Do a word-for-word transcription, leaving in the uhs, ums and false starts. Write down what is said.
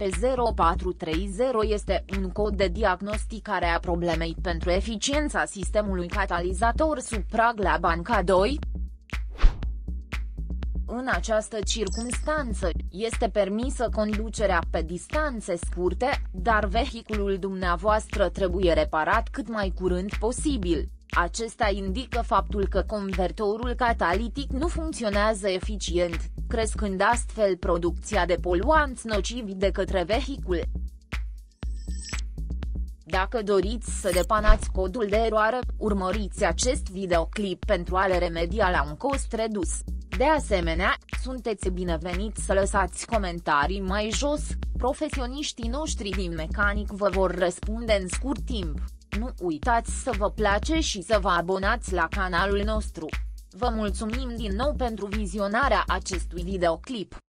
P zero patru trei zero este un cod de diagnosticare a problemei pentru eficiența sistemului catalizator sub prag la banca doi. În această circumstanță, este permisă conducerea pe distanțe scurte, dar vehiculul dumneavoastră trebuie reparat cât mai curând posibil. Acesta indică faptul că convertorul catalitic nu funcționează eficient, crescând astfel producția de poluanți nocivi de către vehicul. Dacă doriți să depanați codul de eroare, urmăriți acest videoclip pentru a le remedia la un cost redus. De asemenea, sunteți bineveniți să lăsați comentarii mai jos, profesioniștii noștri din mecanic vă vor răspunde în scurt timp. Nu uitați să vă place și să vă abonați la canalul nostru. Vă mulțumim din nou pentru vizionarea acestui videoclip.